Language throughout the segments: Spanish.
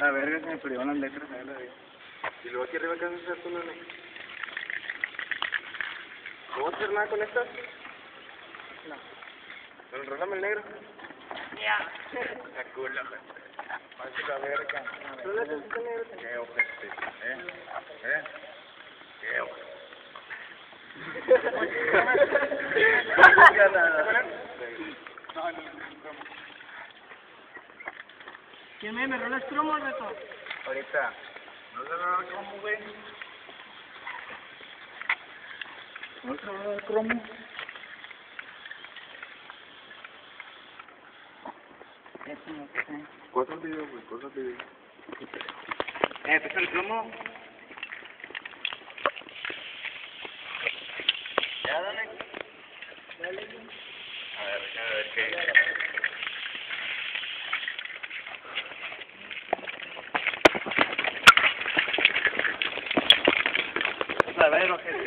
La verga, se me perdieron las letras, a ver la verga. Y luego aquí arriba, ¿qué vas a hacer tú, nene? ¿No vas a hacer nada con estas? No. Pero enrólame el negro. Ya. La culo, güey. Parece la verga. Enrólate este negro. Qué ojete. Qué ojete. ¿Quién me rolas cromos, Beto? Ahorita. No se va a ver cómo, güey. No se va a ver cómo. Eso no sé. Cosa el video, güey, cosa el video. ¿Pesa el plomo? Ya, dale. Dale. A ver qué. A ver, ojete.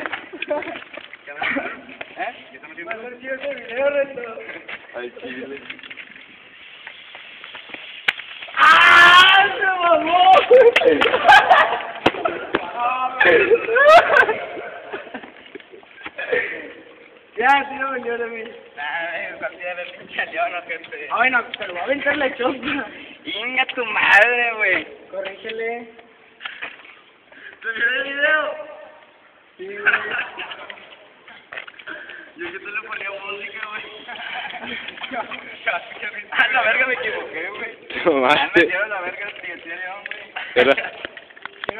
¿Qué están haciendo? Va a ser chido ese video, Reto. Ay, chile. ¡Ah! ¡Se mamó! Ya, sí lo vendió de mí. Considera el pinche león, ojete. Ah, bueno, te lo voy a aventar la chopa. Inga tu madre, güey. Corrígele. ¿Te vio el video? Sí, güey. Yo que te le ponía música, güey. A la verga me equivoqué, güey. Tomaste. Me metieron la verga el siguiente león, güey. Era...